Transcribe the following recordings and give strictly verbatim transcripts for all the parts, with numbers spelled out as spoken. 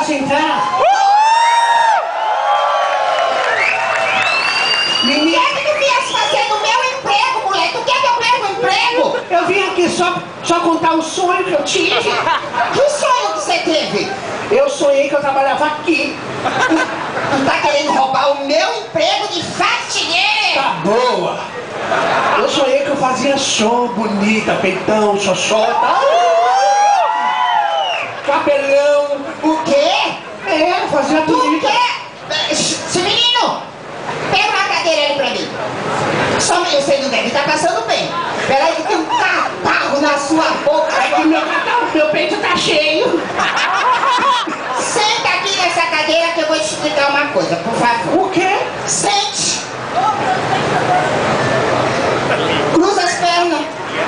Posso entrar? Menino, o que é que tu viesse fazer no meu emprego, moleque? Tu quer que eu perca o emprego? Eu vim aqui só, só contar um sonho que eu tive. Que sonho que você teve? Eu sonhei que eu trabalhava aqui. Tu tá querendo roubar o meu emprego de faxineira? Tá boa. Eu sonhei que eu fazia show bonita, peitão, xoxota. Cabelão. O quê? É, fazia Tu bonita. quer? Esse menino, pega uma cadeira ali pra mim. Só eu sei, não deve estar passando bem. Peraí que tem um catarro na sua boca. É que meu catarro, meu peito tá cheio. Senta aqui nessa cadeira que eu vou te explicar uma coisa, por favor. O quê? Sente. Cruza as pernas.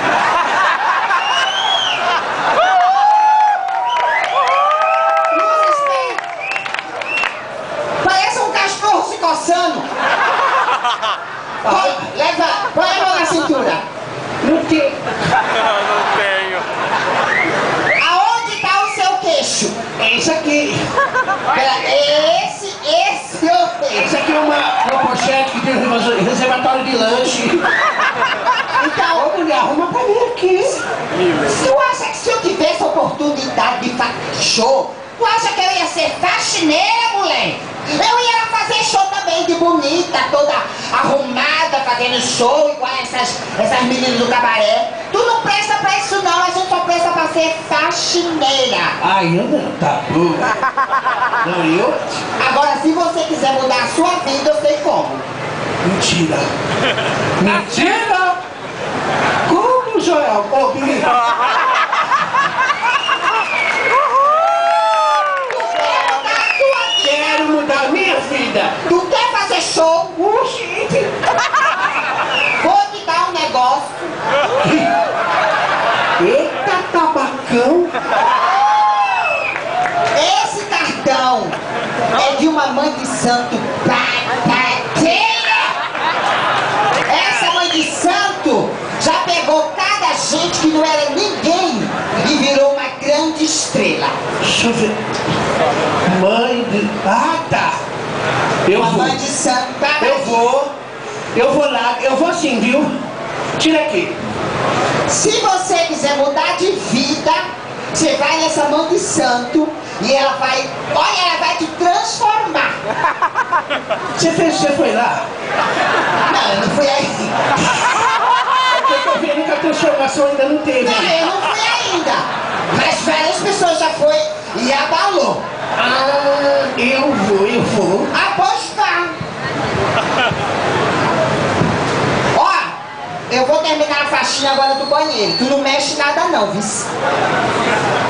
Cruza as pernas. Parece um cachorro se coçando. Põe, leva, põe a mão na cintura. Não tem. Não tenho. Aonde está o seu queixo? É isso aqui. Pera, esse, esse é o queixo. Isso aqui é uma, uma pochete que tem um reservatório de lanche. Então, Ô mulher, arruma pra mim aqui. tu acha que se eu tivesse a oportunidade de fazer show, tu acha que eu ia ser faxineira, moleque? Eu ia fazer show também de bonita, toda arrumada, fazendo show, igual essas, essas meninas do cabaré. Tu não presta pra isso não, a gente só presta pra ser faxineira. Ai, eu não, tá boa. Não, eu? Agora, se você quiser mudar a sua vida, eu sei como. Mentira. Mentira? Como, Joel? Ô, Billy. Quero mudar a minha vida. Tu quer fazer show? Oxi. Vou te dar um negócio. Eita, tabacão. Esse cartão é de uma mãe de santo babadeira. Essa mãe de santo já pegou cada gente que não era ninguém e virou uma grande estrela. Deixa eu ver. Mãe de... Ah, tá. Eu Uma vou. mãe de santo babadeira. Eu vou. Eu vou lá. Eu vou sim, viu? Tira aqui. Se você quiser mudar de vida, você vai nessa mão de santo e ela vai, olha, ela vai te transformar. Você fez, você foi lá? Não, eu não fui aí. Porque eu tô vendo que a transformação ainda não teve. Não, eu não fui ainda. Mas várias pessoas já foi e abalou. Ah, eu vou, eu vou. Apostar. Ó, eu vou terminar a faxina agora do banheiro. Tu não mexe nada não, viu?